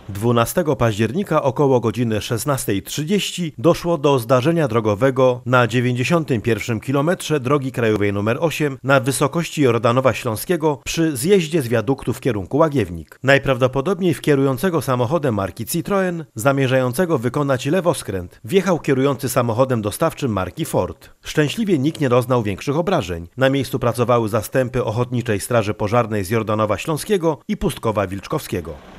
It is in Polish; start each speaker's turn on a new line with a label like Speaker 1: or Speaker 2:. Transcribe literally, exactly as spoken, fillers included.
Speaker 1: dwunastego października około godziny szesnastej trzydzieści doszło do zdarzenia drogowego na dziewięćdziesiątym pierwszym kilometrze drogi krajowej nr osiem na wysokości Jordanowa Śląskiego przy zjeździe z wiaduktu w kierunku Łagiewnik. Najprawdopodobniej w kierującego samochodem marki Citroen, zamierzającego wykonać lewoskręt, wjechał kierujący samochodem dostawczym marki Ford. Szczęśliwie nikt nie doznał większych obrażeń. Na miejscu pracowały zastępy Ochotniczej Straży Pożarnej z Jordanowa Śląskiego i Pustkowa Wilczkowskiego.